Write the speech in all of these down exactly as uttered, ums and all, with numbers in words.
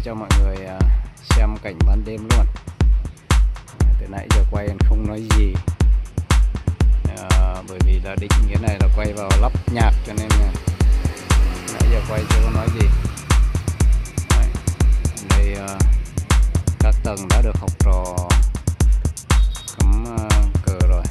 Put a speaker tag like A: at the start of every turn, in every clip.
A: cho mọi người xem cảnh ban đêm luôn. Từ nãy giờ quay không nói gì, à, bởi vì là định cái này là quay vào lắp nhạc cho nên là nãy giờ quay chưa có nói gì. Đây, đây uh, các tầng đã được học trò cắm uh, cờ rồi.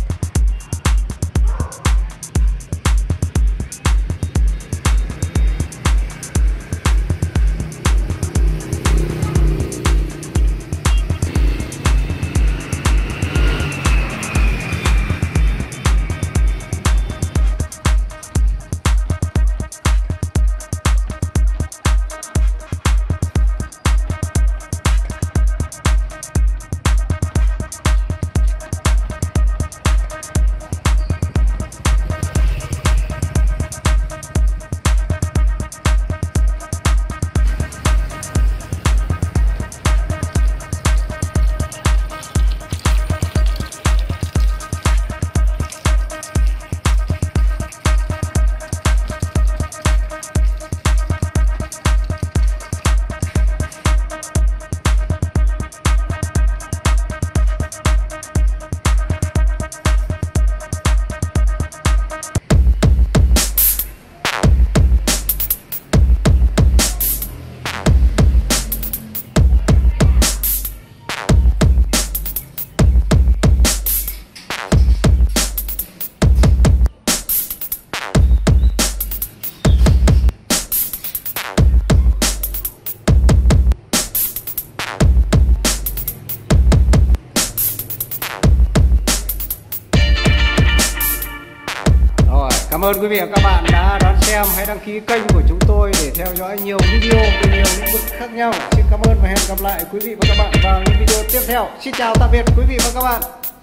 A: Cảm ơn quý vị và các bạn đã đón xem. Hãy đăng ký kênh của chúng tôi để theo dõi nhiều video về nhiều lĩnh vực khác nhau. Xin cảm ơn và hẹn gặp lại quý vị và các bạn vào những video tiếp theo. Xin chào tạm biệt quý vị và các bạn.